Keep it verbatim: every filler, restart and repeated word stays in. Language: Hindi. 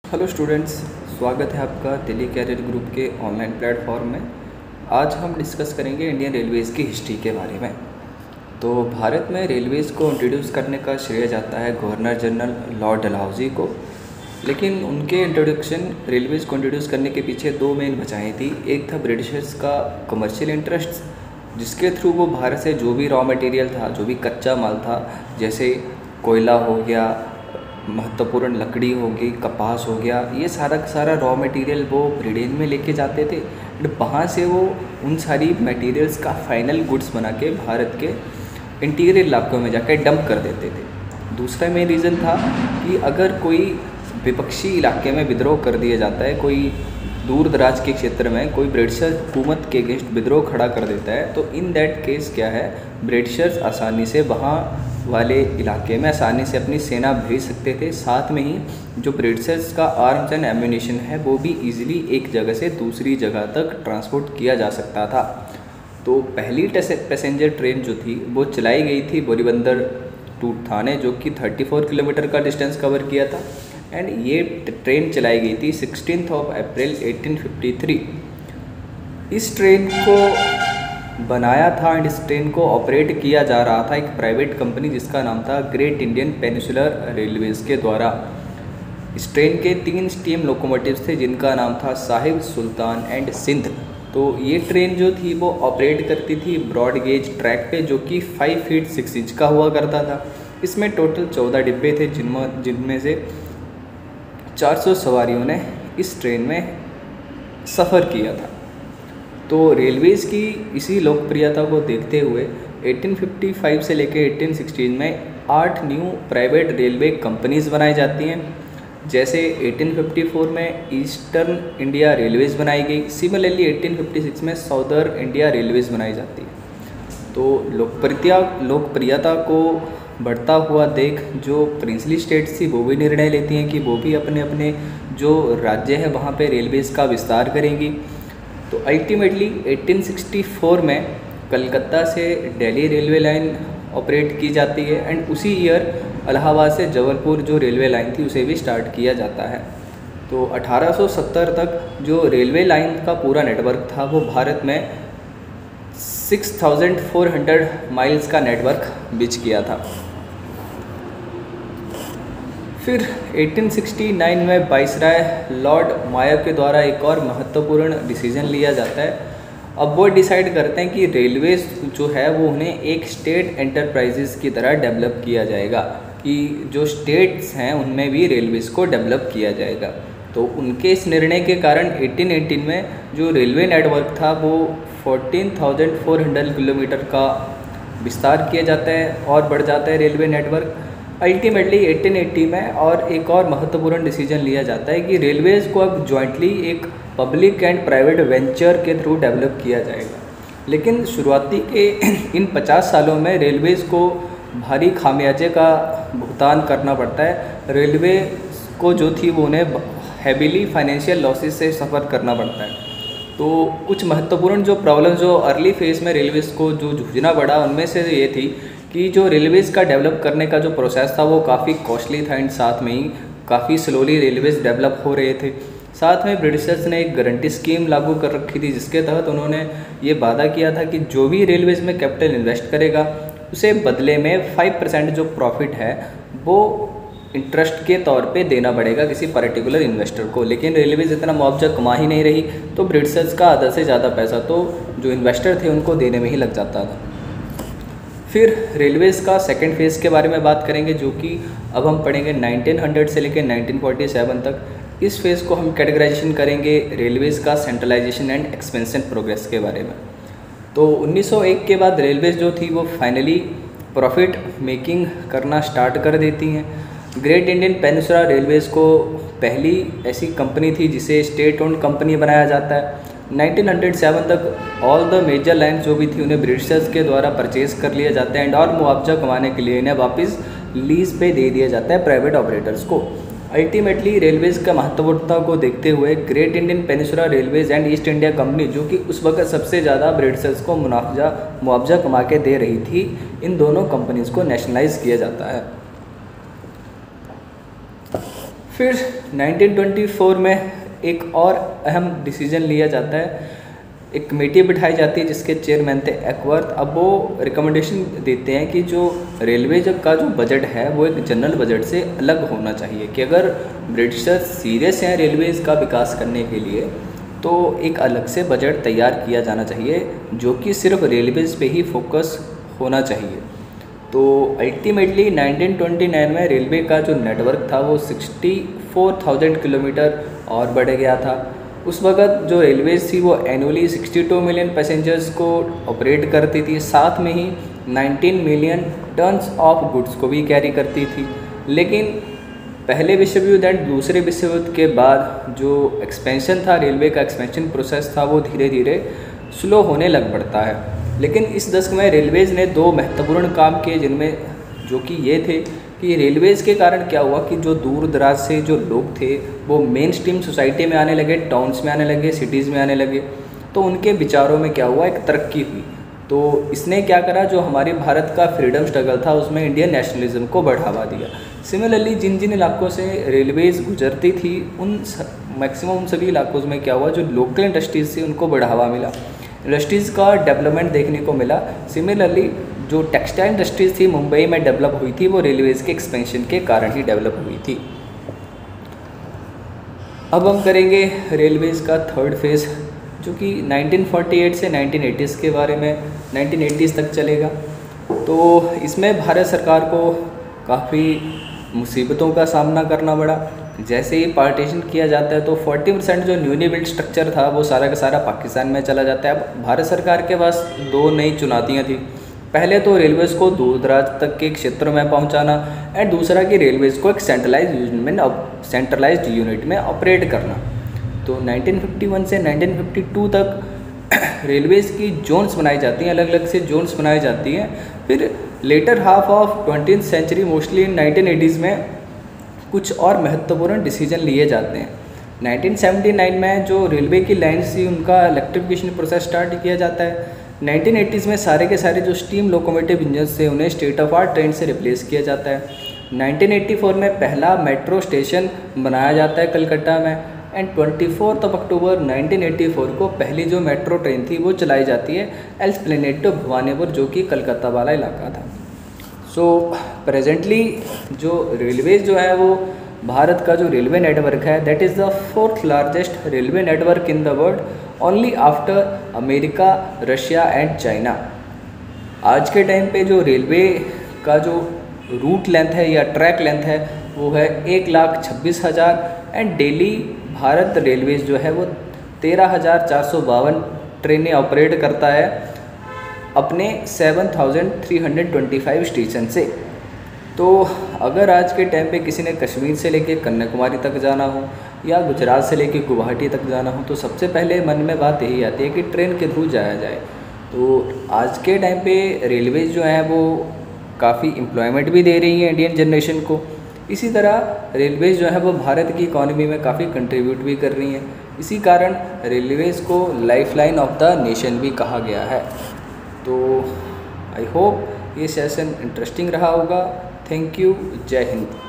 हेलो स्टूडेंट्स, स्वागत है आपका दिल्ली कैरियर ग्रुप के ऑनलाइन प्लेटफॉर्म में। आज हम डिस्कस करेंगे इंडियन रेलवेज़ की हिस्ट्री के बारे में। तो भारत में रेलवेज़ को इंट्रोड्यूस करने का श्रेय जाता है गवर्नर जनरल लॉर्ड डलहौजी को, लेकिन उनके इंट्रोडक्शन रेलवेज़ को इंट्रोड्यूस करने के पीछे दो मेन वजहें थी। एक था ब्रिटिशर्स का कमर्शियल इंटरेस्ट, जिसके थ्रू वो भारत से जो भी रॉ मटेरियल था, जो भी कच्चा माल था, जैसे कोयला हो गया, महत्वपूर्ण लकड़ी होगी, कपास हो गया, ये सारा का सारा रॉ मटेरियल वो ब्रिटेन में लेके जाते थे। एंड वहाँ से वो उन सारी मटेरियल्स का फाइनल गुड्स बना के भारत के इंटीरियर इलाकों में जाकर डंप कर देते थे। दूसरा मेन रीज़न था कि अगर कोई विपक्षी इलाके में विद्रोह कर दिया जाता है, कोई दूर दराज के क्षेत्र में कोई ब्रिटिशर हुकूमत के अगेंस्ट विद्रोह खड़ा कर देता है, तो इन दैट केस क्या है, ब्रिटिशर्स आसानी से वहाँ वाले इलाके में आसानी से अपनी सेना भेज सकते थे। साथ में ही जो ब्रिटिशर्स का आर्म्स एंड एम्यूनिशन है वो भी इजीली एक जगह से दूसरी जगह तक ट्रांसपोर्ट किया जा सकता था। तो पहली पैसेंजर ट्रेन जो थी वो चलाई गई थी बोरीबंदर टू थाने, जो कि चौंतीस किलोमीटर का डिस्टेंस कवर किया था। एंड ये ट्रेन चलाई गई थी sixteenth of April eighteen fifty three. इस ट्रेन को बनाया था एंड इस ट्रेन को ऑपरेट किया जा रहा था एक प्राइवेट कंपनी जिसका नाम था ग्रेट इंडियन पेनिनसुलर रेलवेज़ के द्वारा। इस ट्रेन के तीन स्टीम लोकोमोटिव्स थे जिनका नाम था साहिब, सुल्तान एंड सिंध। तो ये ट्रेन जो थी वो ऑपरेट करती थी ब्रॉड गेज ट्रैक पे, जो कि फाइव फीट सिक्स इंच का हुआ करता था। इसमें टोटल चौदह डिब्बे थे, जिनमें जिनमें से चार सौ सवारियों ने इस ट्रेन में सफ़र किया था। तो रेलवेज़ की इसी लोकप्रियता को देखते हुए एटीन फिफ्टी फाइव से लेकर एटीन सिक्सटीन में आठ न्यू प्राइवेट रेलवे कंपनीज़ बनाई जाती हैं। जैसे एटीन फिफ्टी फोर में ईस्टर्न इंडिया रेलवेज़ बनाई गई। सिमिलरली एटीन फिफ्टी सिक्स में साउदर्न इंडिया रेलवेज़ बनाई जाती है। तो लोकप्रियता लोकप्रियता को बढ़ता हुआ देख जो प्रिंसली स्टेट्स थी वो भी निर्णय लेती हैं कि वो भी अपने अपने जो राज्य है वहाँ पे रेलवेज़ का विस्तार करेंगी। तो अल्टीमेटली एटीन सिक्सटी फोर में कलकत्ता से दिल्ली रेलवे लाइन ऑपरेट की जाती है एंड उसी ईयर इलाहाबाद से जबलपुर जो रेलवे लाइन थी उसे भी स्टार्ट किया जाता है। तो अठारह सौ सत्तर तक जो रेलवे लाइन का पूरा नेटवर्क था वो भारत में six thousand four hundred miles का नेटवर्क बिछ किया था। फिर एटीन सिक्सटी नाइन में वाइसराय लॉर्ड मायर के द्वारा एक और महत्वपूर्ण डिसीजन लिया जाता है। अब वो डिसाइड करते हैं कि रेलवेज जो है वो उन्हें एक स्टेट एंटरप्राइजेस की तरह डेवलप किया जाएगा, कि जो स्टेट्स हैं उनमें भी रेलवेज़ को डेवलप किया जाएगा। तो उनके इस निर्णय के कारण एटीन एटीन में जो रेलवे नेटवर्क था वो fourteen thousand four hundred kilometre का विस्तार किया जाता है और बढ़ जाता है railway network. Ultimately eighteen eighty में और एक और महत्वपूर्ण डिसीजन लिया जाता है कि रेलवेज़ को अब जॉइंटली एक पब्लिक एंड प्राइवेट वेंचर के थ्रू डेवलप किया जाएगा। लेकिन शुरुआती के इन पचास सालों में रेलवेज़ को भारी खामियाजे का भुगतान करना पड़ता है। रेलवे को जो थी वो उन्हें हैवीली फाइनेंशियल लॉसेस से सफ़र करना पड़ता है। तो कुछ महत्वपूर्ण जो प्रॉब्लम जो अर्ली फेज़ में रेलवेज़ को जो जूझना पड़ा उनमें से ये थी कि जो रेलवेज़ का डेवलप करने का जो प्रोसेस था वो काफ़ी कॉस्टली था एंड साथ में ही काफ़ी स्लोली रेलवेज़ डेवलप हो रहे थे। साथ में ब्रिटिशर्स ने एक गारंटी स्कीम लागू कर रखी थी जिसके तहत उन्होंने ये वादा किया था कि जो भी रेलवेज़ में कैपिटल इन्वेस्ट करेगा उसे बदले में फाइव परसेंट जो प्रॉफिट है वो इंटरेस्ट के तौर पे देना पड़ेगा किसी पर्टिकुलर इन्वेस्टर को। लेकिन रेलवेज़ इतना मुआवजा कमा ही नहीं रही, तो ब्रिटिशर्स का आधा से ज़्यादा पैसा तो जो इन्वेस्टर थे उनको देने में ही लग जाता था। फिर रेलवेज़ का सेकंड फेज़ के बारे में बात करेंगे, जो कि अब हम पढ़ेंगे नाइनटीन हंड्रेड से लेकर नाइनटीन फोर्टी सेवन तक। इस फेज़ को हम कैटेगराइजेशन करेंगे रेलवेज़ का सेंट्रलाइजेशन एंड एक्सपेंशन प्रोग्रेस के बारे में। तो उन्नीस सौ एक के बाद रेलवेज़ जो थी वो फाइनली प्रॉफिट मेकिंग करना स्टार्ट कर देती हैं। ग्रेट इंडियन पेनिनसुलर रेलवेज़ को पहली ऐसी कंपनी थी जिसे स्टेट ओन्ड कंपनी बनाया जाता है। नाइनटीन हंड्रेड सेवन तक ऑल द मेजर लाइन्स जो भी थी उन्हें ब्रिटिशर्स के द्वारा परचेज कर लिया जाता है एंड और मुआवजा कमाने के लिए इन्हें वापस लीज पे दे दिया जाता है प्राइवेट ऑपरेटर्स को। अल्टीमेटली रेलवेज़ का महत्वपूर्णता को देखते हुए Great Indian Peninsular Railways and East India Company, जो कि उस वक्त सबसे ज़्यादा ब्रिटिशर्स को मुनाफा मुआवजा कमा के दे रही थी, इन दोनों कंपनीज़ को नेशनलाइज किया जाता है। फिर नाइनटीन ट्वेंटी फोर में एक और अहम डिसीजन लिया जाता है, एक कमेटी बिठाई जाती है जिसके चेयरमैन थे एक्वर्थ। अब वो रिकमेंडेशन देते हैं कि जो रेलवे जब का जो बजट है वो एक जनरल बजट से अलग होना चाहिए, कि अगर ब्रिटिशर्स सीरियस हैं रेलवेज़ का विकास करने के लिए तो एक अलग से बजट तैयार किया जाना चाहिए जो कि सिर्फ रेलवेज़ पे ही फोकस होना चाहिए। तो अल्टीमेटली नाइनटीन ट्वेंटी नाइन में रेलवे का जो नेटवर्क था वो सिक्सटी फोर थाउजेंड किलोमीटर और बढ़ गया था। उस वक्त जो रेलवेज़ थी वो annually sixty two million passengers को ऑपरेट करती थी, साथ में ही nineteen million tons of goods को भी कैरी करती थी। लेकिन पहले विश्व युद्ध एंड दूसरे विश्व युद्ध के बाद जो एक्सपेंशन था, रेलवे का एक्सपेंशन प्रोसेस था, वो धीरे धीरे स्लो होने लग पड़ता है। लेकिन इस दशक में रेलवेज़ ने दो महत्वपूर्ण काम किए, जिनमें जो कि ये थे कि रेलवेज़ के कारण क्या हुआ कि जो दूर दराज से जो लोग थे वो मेन स्ट्रीम सोसाइटी में आने लगे, टाउन्स में आने लगे, सिटीज़ में आने लगे। तो उनके विचारों में क्या हुआ, एक तरक्की हुई। तो इसने क्या करा, जो हमारे भारत का फ्रीडम स्ट्रगल था उसमें इंडियन नेशनलिज्म को बढ़ावा दिया। सिमिलरली जिन जिन इलाकों से रेलवेज़ गुजरती थी उन मैक्सिमम उन सभी इलाकों में क्या हुआ, जो लोकल इंडस्ट्रीज़ थी उनको बढ़ावा मिला, इंडस्ट्रीज़ का डेवलपमेंट देखने को मिला। सिमिलरली जो टेक्सटाइल इंडस्ट्रीज़ थी मुंबई में डेवलप हुई थी वो रेलवेज़ के एक्सपेंशन के कारण ही डेवलप हुई थी। अब हम करेंगे रेलवेज़ का थर्ड फेज़, जो कि नाइनटीन फोर्टी एट से नाइनटीन एटीज़ के बारे में नाइनटीन एटीज़ तक चलेगा। तो इसमें भारत सरकार को काफ़ी मुसीबतों का सामना करना पड़ा। जैसे ही पार्टीशन किया जाता है तो फोर्टी परसेंट जो न्यूली बिल्ड स्ट्रक्चर था वो सारा का सारा पाकिस्तान में चला जाता है। अब भारत सरकार के पास दो नई चुनौतियाँ थी, पहले तो रेलवेज़ को दूर दराज तक के क्षेत्रों में पहुंचाना एंड दूसरा कि रेलवेज़ को एक सेंट्रलाइज यूनिट में सेंट्रलाइज्ड यूनिट में ऑपरेट करना। तो नाइनटीन फिफ्टी वन से नाइनटीन फिफ्टी टू तक रेलवेज़ की जोन्स बनाई जाती हैं, अलग अलग से जोन्स बनाई जाती हैं। फिर later half of twenty century mostly in nineteen eighties में कुछ और महत्वपूर्ण डिसीजन लिए जाते हैं। नाइनटीन सेवेंटी नाइन में जो रेलवे की लाइन्स थी उनका इलेक्ट्रिफिकेशन प्रोसेस स्टार्ट किया जाता है। नाइनटीन एटीज़ में सारे के सारे जो स्टीम लोकोमोटिव इंजन्स थे उन्हें स्टेट ऑफ आर्ट ट्रेन से रिप्लेस किया जाता है। नाइनटीन एटी फोर में पहला मेट्रो स्टेशन बनाया जाता है कलकत्ता में and twenty fourth of October nineteen eighty four को पहली जो मेट्रो ट्रेन थी वो चलाई जाती है एस्प्लेनेड टू भवानीपुर, जो कि कलकत्ता वाला इलाका था। सो प्रेजेंटली जो रेलवेज जो है वो भारत का जो रेलवे नेटवर्क है that is the fourth largest railway network in the world, only after America, Russia and China. आज के टाइम पे जो रेलवे का जो रूट लेंथ है या ट्रैक लेंथ है वो है एक लाख छब्बीस हज़ार एंड डेली भारत रेलवेज जो है वो तेरह हज़ार चार सौ बावन ट्रेनें ऑपरेट करता है अपने seven thousand three hundred twenty five station से। तो अगर आज के टाइम पे किसी ने कश्मीर से लेके कन्याकुमारी तक जाना हो या गुजरात से लेके गुवाहाटी तक जाना हो तो सबसे पहले मन में बात यही आती है कि ट्रेन के थ्रू जाया जाए। तो आज के टाइम पे रेलवेज जो है वो काफ़ी एम्प्लॉयमेंट भी दे रही है इंडियन जनरेशन को। इसी तरह रेलवेज जो है वो भारत की इकॉनमी में काफ़ी कंट्रीब्यूट भी कर रही हैं। इसी कारण रेलवेज़ को लाइफलाइन ऑफ द नेशन भी कहा गया है। तो आई होप ये सेशन इंटरेस्टिंग रहा होगा। थैंक यू, जय हिंद।